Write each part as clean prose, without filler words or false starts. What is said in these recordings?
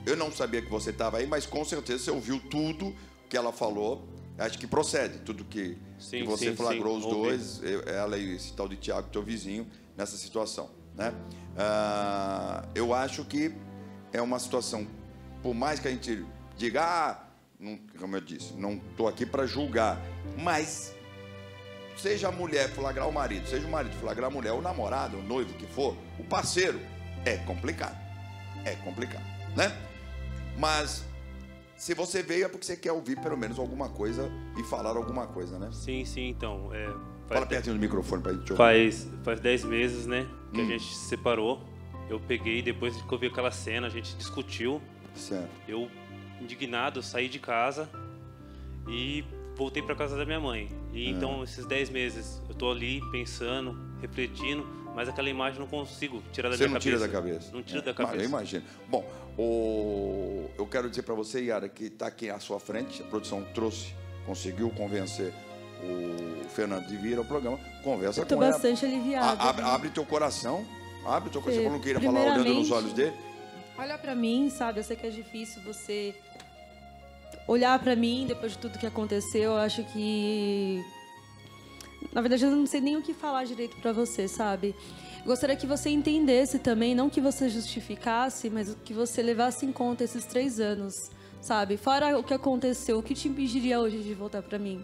Eu não sabia que você estava aí, mas com certeza você ouviu tudo que ela falou. Acho que procede, tudo que você flagrou os dois, ela e esse tal de Tiago, teu vizinho, nessa situação, né? Eu acho que é uma situação, por mais que a gente diga, não, como eu disse, não estou aqui para julgar, mas seja a mulher flagrar o marido, seja o marido flagrar a mulher, o namorado, o noivo que for, o parceiro, é complicado, né? Mas se você veio é porque você quer ouvir pelo menos alguma coisa e falar alguma coisa, né? Sim, então. Fala pertinho do microfone pra gente ouvir. Faz 10 meses, né, que a gente se separou. Eu peguei, depois que eu vi aquela cena, a gente discutiu. Certo. Eu, indignado, saí de casa e voltei pra casa da minha mãe. E então, esses 10 meses, eu tô ali pensando, refletindo, mas aquela imagem eu não consigo tirar da minha cabeça. Você não tira da cabeça? Não tira da cabeça. Eu imagino. Bom, eu quero dizer para você, Yara, que está aqui à sua frente, a produção conseguiu convencer o Fernando de vir ao programa, conversa com ele. Estou bastante aliviada. Abre teu coração, você falou que ia falar olhando nos olhos dele. Olha para mim, sabe, eu sei que é difícil você olhar para mim depois de tudo que aconteceu. Eu acho que, na verdade, eu não sei nem o que falar direito para você, sabe? Gostaria que você entendesse também, não que você justificasse, mas que você levasse em conta esses 3 anos, sabe? Fora o que aconteceu, o que te impediria hoje de voltar para mim?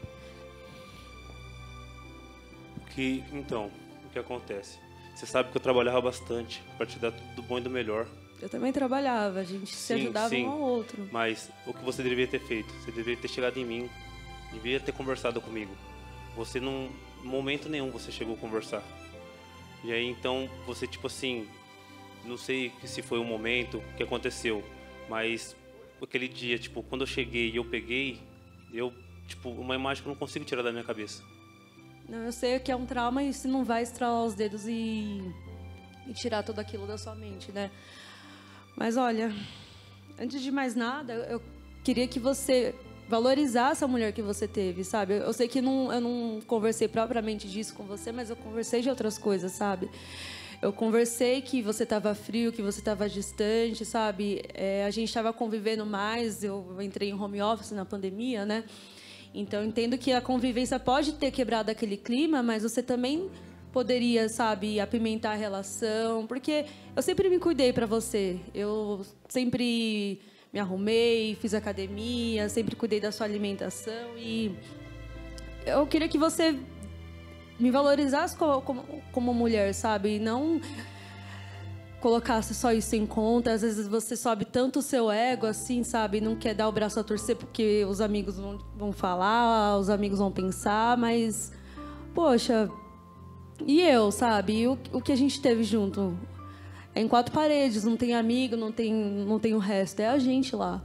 Então, o que acontece? Você sabe que eu trabalhava bastante para te dar tudo do bom e do melhor. Eu também trabalhava, a gente se ajudava um ao outro. Mas o que você deveria ter feito? Você deveria ter chegado em mim, deveria ter conversado comigo. Você não, em momento nenhum você chegou a conversar. E aí então você tipo assim, não sei se foi um momento que aconteceu, mas aquele dia, tipo, quando eu cheguei e eu peguei, tipo, uma imagem que eu não consigo tirar da minha cabeça. Não, eu sei que é um trauma e você não vai estralar os dedos e tirar tudo aquilo da sua mente, né? Mas olha, antes de mais nada, eu queria que você valorizasse a mulher que você teve, sabe? Eu sei que eu não conversei propriamente disso com você, mas eu conversei de outras coisas, sabe? Eu conversei que você estava frio, que você estava distante, sabe? A gente estava convivendo mais, eu entrei em home office na pandemia, né? Então, eu entendo que a convivência pode ter quebrado aquele clima, mas você também poderia, sabe, apimentar a relação, porque eu sempre me cuidei para você. Eu sempre me arrumei, fiz academia, sempre cuidei da sua alimentação e eu queria que você me valorizasse como mulher, sabe? E não colocasse só isso em conta. Às vezes você sobe tanto o seu ego, assim, sabe? Não quer dar o braço a torcer porque os amigos vão falar, os amigos vão pensar, mas, poxa, e eu, sabe? E o que a gente teve junto? É em 4 paredes, não tem amigo, não tem o resto, é a gente lá.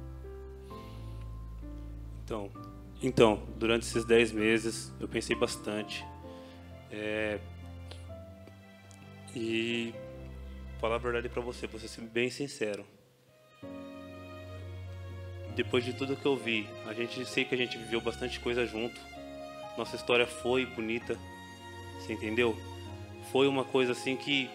Então, durante esses 10 meses, eu pensei bastante. E falar a verdade pra você, vou ser bem sincero. Depois de tudo que eu vi, sei que a gente viveu bastante coisa junto. Nossa história foi bonita, você entendeu? Foi uma coisa assim que...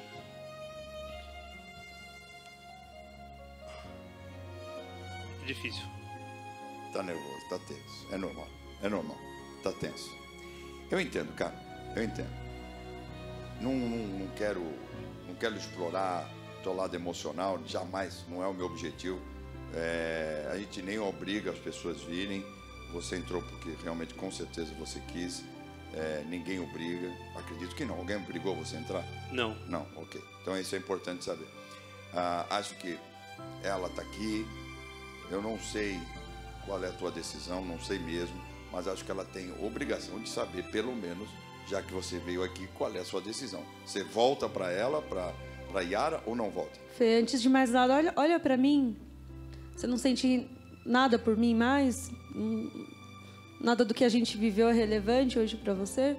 é difícil. Tá nervoso, tá tenso. É normal. Tá tenso. Eu entendo, cara. Eu entendo. Não quero explorar teu lado emocional, jamais, não é o meu objetivo. A gente nem obriga as pessoas a virem. Você entrou porque realmente, com certeza, você quis. Ninguém obriga. Acredito que não. Alguém obrigou você a entrar? Não. Não, ok. Então isso é importante saber. Acho que ela está aqui. Eu não sei qual é a tua decisão, não sei mesmo, mas acho que ela tem obrigação de saber, pelo menos, já que você veio aqui, qual é a sua decisão. Você volta para ela, para Yara, ou não volta? Fê, antes de mais nada, olha para mim. Você não sente nada por mim mais? Nada do que a gente viveu é relevante hoje para você?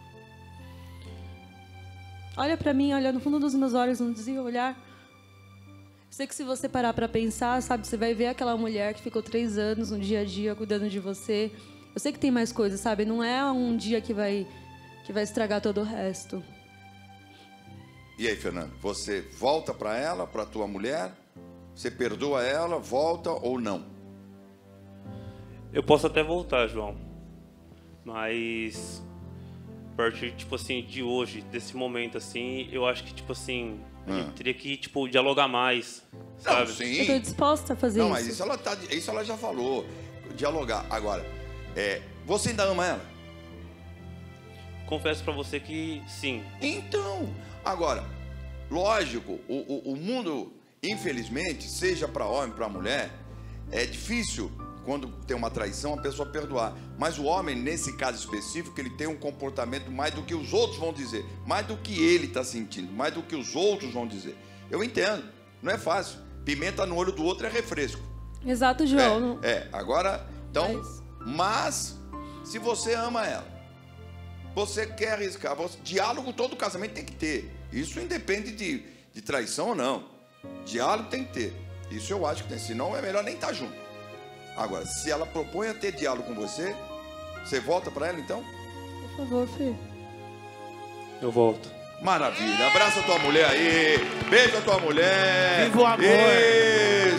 Olha para mim, olha no fundo dos meus olhos, não desvia o olhar. Sei que se você parar para pensar, sabe, você vai ver aquela mulher que ficou 3 anos no dia a dia cuidando de você. Eu sei que tem mais coisas, sabe? Não é um dia que vai estragar todo o resto. E aí, Fernando, você volta para ela, para tua mulher, Você perdoa ela, volta ou não? Eu posso até voltar, João. Mas a partir, tipo assim, de hoje, desse momento, assim, eu acho que, tipo assim, a gente teria que, tipo, dialogar mais, sabe? Não, sim. Eu tô disposta a fazer isso. Não, mas isso ela já falou. Dialogar. Agora, você ainda ama ela? Confesso pra você que sim. Então, agora, lógico, o mundo, infelizmente, seja para homem, para mulher, é difícil, quando tem uma traição, a pessoa perdoar. Mas o homem, nesse caso específico, ele tem um comportamento mais do que os outros vão dizer, mais do que ele está sentindo, mais do que os outros vão dizer. Eu entendo, não é fácil. Pimenta no olho do outro é refresco. Exato, João. Agora, então, mas se você ama ela, você quer arriscar, diálogo todo casamento tem que ter. Isso independe de traição ou não. Diálogo tem que ter. Isso eu acho que tem, senão é melhor nem estar junto. Agora, se ela propõe a ter diálogo com você, você volta para ela então? Por favor, filho. Eu volto. Maravilha. Abraça a tua mulher aí. Beijo a tua mulher. Viva o amor.